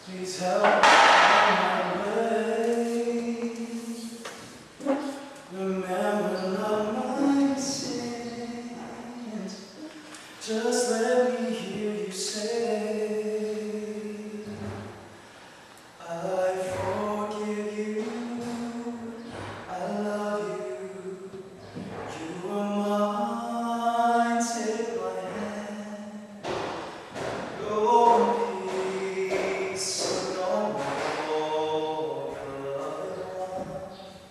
Please help me on my way. Remember not my sins. Just let me hear you say, I forgive you, I love you, you are mine, take my hand, go in peace, so no more alone.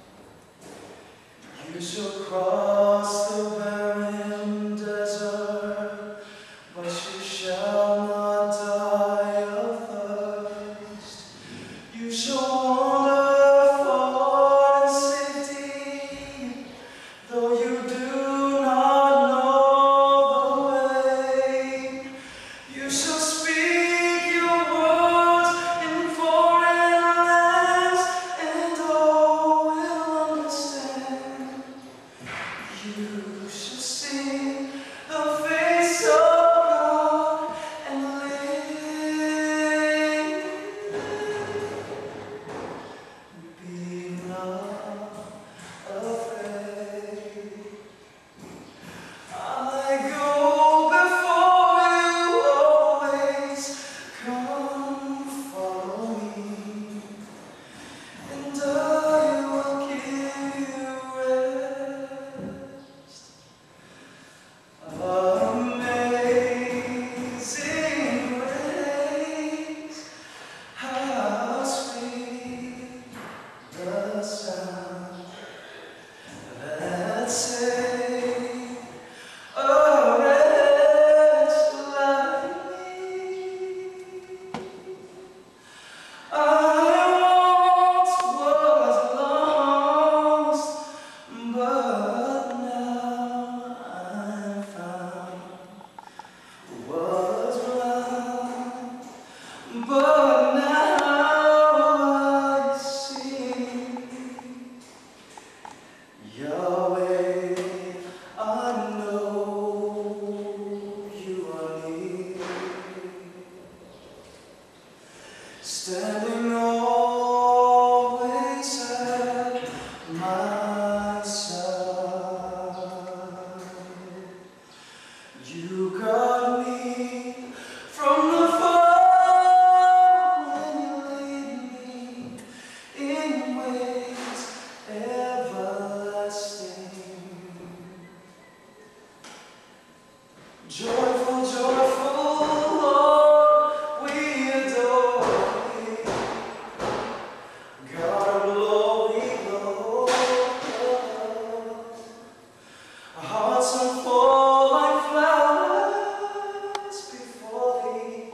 You shall cross the barren desert, but you shall not die of thirst. You shall wander far in safety, though you do not know the way. You shall speak your words in foreign lands, and all will understand. You shall see the face of God and live. Be not afraid. I go before you always. Come follow me, and I will give you rest. Amazing grace, how sweet the sound that saved a wretch like me. I once was lost, but now I'm found. Was blind, but now I see. Yahweh, I know you are near, standing always at my side. You got me from the fire when you lead me in ways everlasting. Joyful, joyful, Lord, we adore thee. God of glory, Lord, our hearts are full like flowers before thee,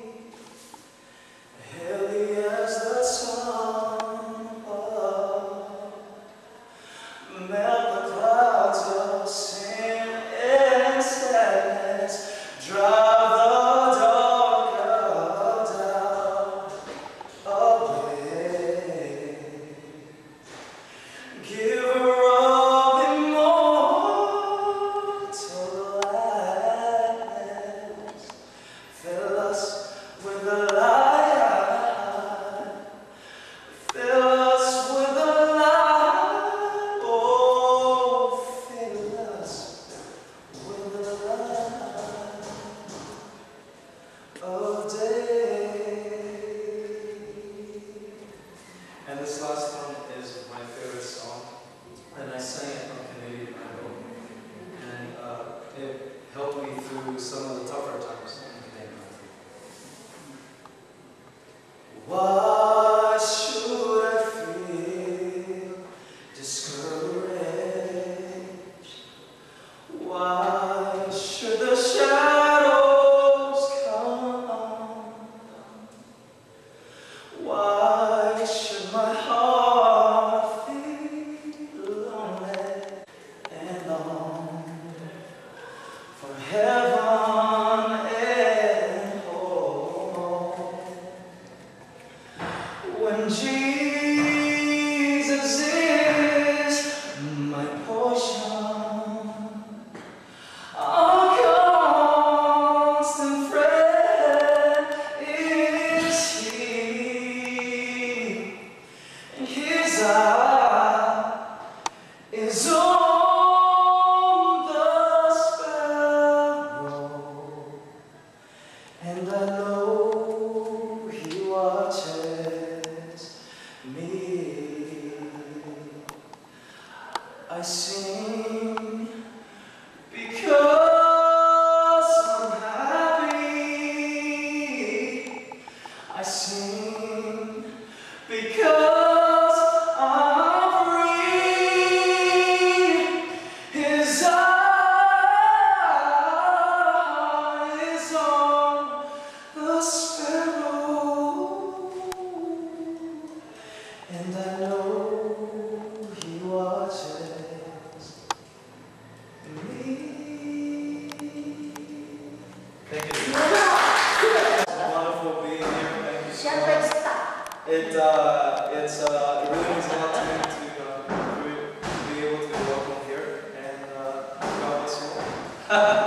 heavy as the sun above. Melt the clouds of sin and sadness, drive the dark of doubt away. Giver of immortal gladness, fill us with the light, fill us with the light, oh, fill us with the light of day. And this last one is my favorite song, and I sang it on Canadian Idol, and it helped me through some of the tougher times in Canadian Idol. Why should I feel discouraged? Why should the shadows come on? Why should my heart feel lonely and long for heaven and home? When Jesus is my portion, a constant friend is He. I sing because I'm free. His eye is on the sparrow, and I know he watches me. Thank you. It's wonderful being here. Thank you so much. It really means a lot to me to be able to welcome here, and God bless you all.